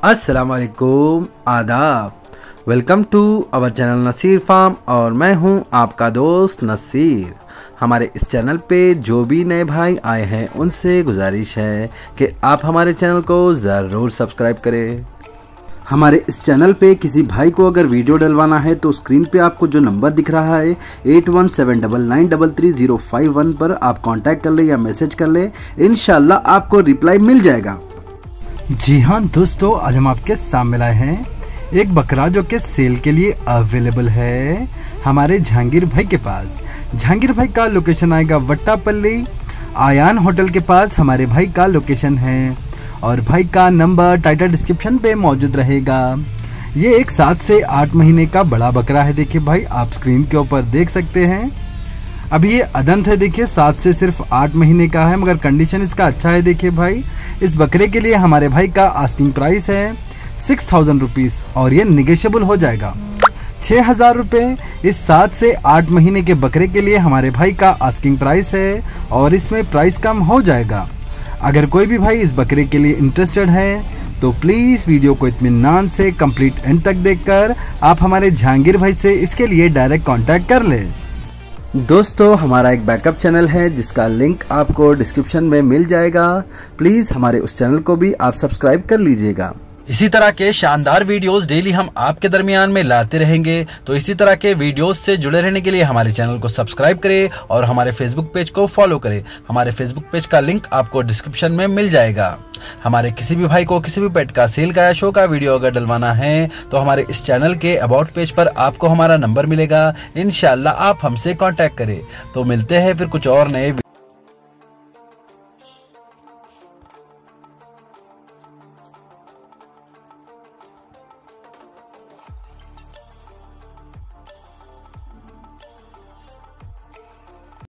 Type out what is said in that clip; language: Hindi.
अस्सलाम वालेकुम, आदाब। Welcome to our channel Naseer farm और मैं हूं आपका दोस्त नसीर। हमारे इस चैनल पे जो भी नए भाई आए हैं उनसे गुजारिश है कि आप हमारे चैनल को ज़रूर सब्सक्राइब करें। हमारे इस चैनल पे किसी भाई को अगर वीडियो डलवाना है तो स्क्रीन पे आपको जो नंबर दिख रहा है 8179933051 पर आप कांटेक्ट कर ले या मैसेज कर ले, इंशाल्लाह आपको रिप्लाई मिल जाएगा। जी हाँ दोस्तों, आज हम आपके सामने लाए हैं एक बकरा जो कि सेल के लिए अवेलेबल है हमारे जहांगीर भाई के पास। जहांगीर भाई का लोकेशन आएगा वट्टापल्ली, आयान होटल के पास हमारे भाई का लोकेशन है और भाई का नंबर टाइटल डिस्क्रिप्शन पे मौजूद रहेगा। ये एक 7 से 8 महीने का बड़ा बकरा है। देखिए भाई, आप स्क्रीन के ऊपर देख सकते हैं। अभी ये अदंत है, देखिए 7 से सिर्फ 8 महीने का है, मगर कंडीशन इसका अच्छा है। देखिए भाई, इस बकरे के लिए हमारे भाई का आस्किंग प्राइस है 6000 रुपीज और ये निगेशियबल हो जाएगा। 6000 रुपये इस 7 से 8 महीने के बकरे के लिए हमारे भाई का आस्किंग प्राइस है और इसमें प्राइस कम हो जाएगा। अगर कोई भी भाई इस बकरे के लिए इंटरेस्टेड है तो प्लीज वीडियो को इत्मीनान से कंप्लीट एंड तक देखकर आप हमारे जहांगीर भाई से इसके लिए डायरेक्ट कांटेक्ट कर ले। दोस्तों, हमारा एक बैकअप चैनल है जिसका लिंक आपको डिस्क्रिप्शन में मिल जाएगा। प्लीज हमारे उस चैनल को भी आप सब्सक्राइब कर लीजिएगा। इसी तरह के शानदार वीडियोस डेली हम आपके दरमियान में लाते रहेंगे, तो इसी तरह के वीडियोस से जुड़े रहने के लिए हमारे चैनल को सब्सक्राइब करें और हमारे फेसबुक पेज को फॉलो करें। हमारे फेसबुक पेज का लिंक आपको डिस्क्रिप्शन में मिल जाएगा। हमारे किसी भी भाई को किसी भी पेट का सेल का या शो का वीडियो अगर डलवाना है तो हमारे इस चैनल के अबाउट पेज पर आपको हमारा नंबर मिलेगा। इंशाल्लाह आप हमसे कांटेक्ट करें। तो मिलते हैं फिर कुछ और नए